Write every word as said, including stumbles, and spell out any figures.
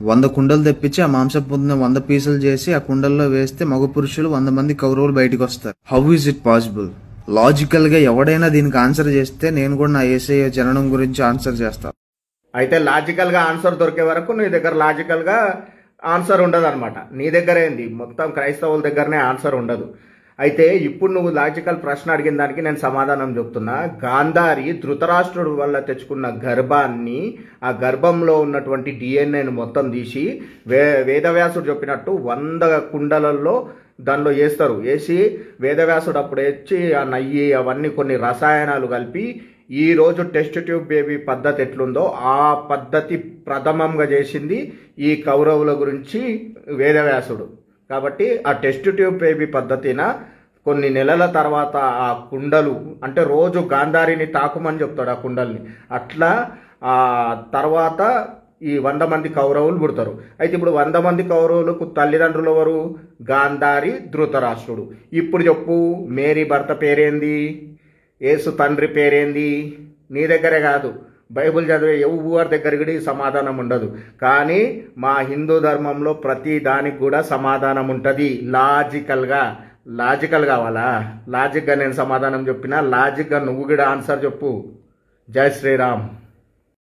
వంద కుండలు తెప్పించి ఆ మాంసపుత్తుని వంద పీసులు చేసి ఆ కుండల్లో వేస్తే మగ పురుషులు వంద మంది కౌరవులు బయటకు వస్తారు. How is it possible? Logical గా ఎవడైనా దీనికి ఆన్సర్ చేస్తే నేను కూడా నా యేసయ్య జననం గురించి ఆన్సర్ చేస్తాను. అయితే లాజికల్ గా ఆన్సర్ దొరికే వరకు నీ దగ్గర లాజికల్ గా ఆన్సర్ ఉండదు అనమాట. నీ దగ్గర ఏంది, మొత్తం క్రైస్తవుల దగ్గరనే ఆన్సర్ ఉండదు. అయితే ఇప్పుడు నువ్వు లాజికల్ ప్రశ్న అడిగిన దానికి నేను సమాధానం చెప్తున్నా. గాంధారి ధృతరాష్ట్రుడు వల్ల తెచ్చుకున్న గర్భాన్ని, ఆ గర్భంలో ఉన్నటువంటి డిఎన్ఏను మొత్తం తీసి వే వేదవ్యాసుడు చెప్పినట్టు వంద కుండలలో దానిలో వేస్తారు. వేసి వేదవ్యాసుడు అప్పుడు వచ్చి ఆ నెయ్యి అవన్నీ కొన్ని రసాయనాలు కలిపి ఈ రోజు టెస్ట్ ట్యూబ్ బేబీ పద్ధతి ఎట్లుందో ఆ పద్ధతి ప్రథమంగా చేసింది ఈ కౌరవుల గురించి వేదవ్యాసుడు. కాబట్టి ఆ టెస్ట్ ట్యూబ్ బేబీ పద్ధతిన కొన్ని నెలల తర్వాత ఆ కుండలు అంటే రోజు గాంధారిని తాకుమని చెప్తాడు ఆ కుండల్ని. అట్లా ఆ తర్వాత ఈ వంద మంది కౌరవులు పుడతారు. అయితే ఇప్పుడు వంద మంది కౌరవులకు తల్లిదండ్రులు ఎవరు? గాంధారి, ధృతరాష్ట్రుడు. ఇప్పుడు చెప్పు, మేరీ భర్త పేరేంది? యేసు తండ్రి పేరేంది? నీ దగ్గరే కాదు, బైబుల్ చదివే ఎవరి దగ్గరికి సమాధానం ఉండదు. కానీ మా హిందూ ధర్మంలో ప్రతి దానికి కూడా సమాధానం ఉంటుంది. లాజికల్గా లాజికల్ కావాలా? లాజిక్గా నేను సమాధానం చెప్పినా లాజిక్గా నువ్వు కూడా ఆన్సర్ చెప్పు. జై శ్రీరామ్.